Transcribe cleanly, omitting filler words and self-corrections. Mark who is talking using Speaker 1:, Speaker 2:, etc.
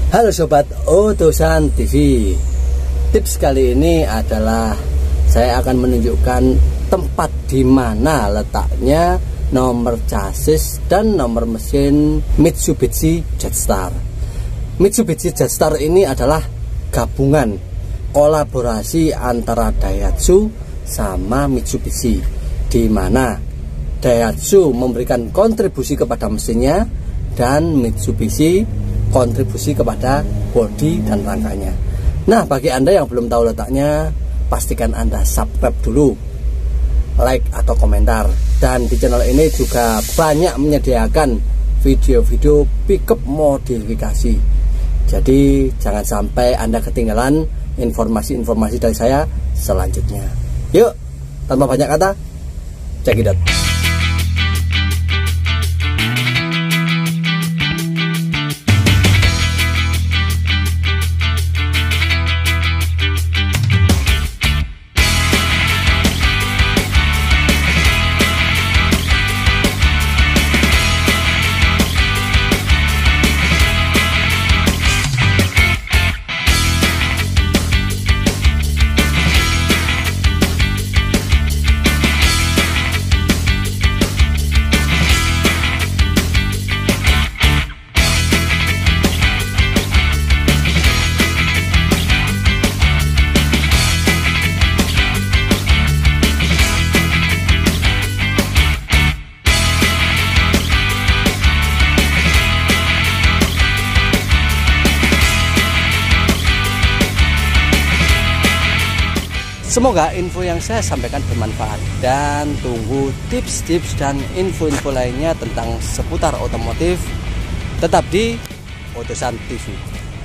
Speaker 1: Halo Sobat Otosan TV. Tips kali ini adalah saya akan menunjukkan tempat di mana letaknya nomor chassis dan nomor mesin Mitsubishi Jetstar. Mitsubishi Jetstar ini adalah gabungan kolaborasi antara Daihatsu sama Mitsubishi, di mana Daihatsu memberikan kontribusi kepada mesinnya dan Mitsubishi kontribusi kepada bodi dan rangkanya. Nah, bagi Anda yang belum tahu letaknya, pastikan Anda subscribe dulu, like atau komentar. Dan di channel ini juga banyak menyediakan video-video pickup modifikasi. Jadi jangan sampai Anda ketinggalan informasi-informasi dari saya selanjutnya. Yuk, tanpa banyak kata, cekidot. Semoga info yang saya sampaikan bermanfaat, dan tunggu tips-tips dan info-info lainnya tentang seputar otomotif tetap di Otosan TV.